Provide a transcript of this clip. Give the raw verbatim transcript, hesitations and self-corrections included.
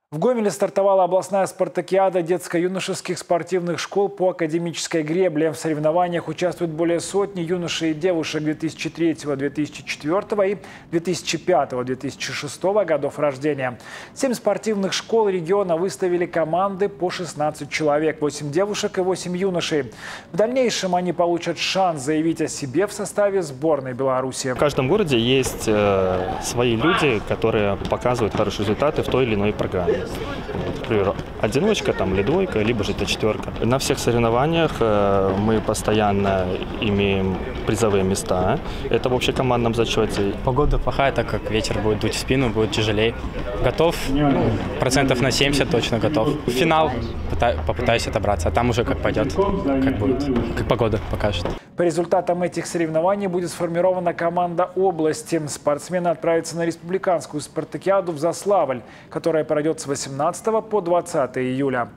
В Гомеле стартовала областная спартакиада детско-юношеских спортивных школ по академической гребле. В соревнованиях участвуют более сотни юношей и девушек две тысячи третьего — две тысячи четвёртого и две тысячи пятого — две тысячи шестого годов рождения. Семь спортивных школ региона выставили команды по шестнадцать человек, восемь девушек и восемь юношей. В дальнейшем они получат шанс заявить о себе в составе сборной Беларуси. В каждом городе есть э, свои люди, которые показывают хорошие результаты в той или иной программе. Например, одиночка, там, или двойка, либо же это четверка. На всех соревнованиях э, мы постоянно имеем призовые места. Это в общекомандном зачете. Погода плохая, так как ветер будет дуть в спину, будет тяжелее. Готов? Ну, процентов на семьдесят точно готов. В финал попытаюсь отобраться, а там уже как пойдет, как будет, как погода покажет. По результатам этих соревнований будет сформирована команда области. Спортсмены отправятся на республиканскую спартакиаду в Заславль, которая пройдет с восемнадцатого по двадцатое июля.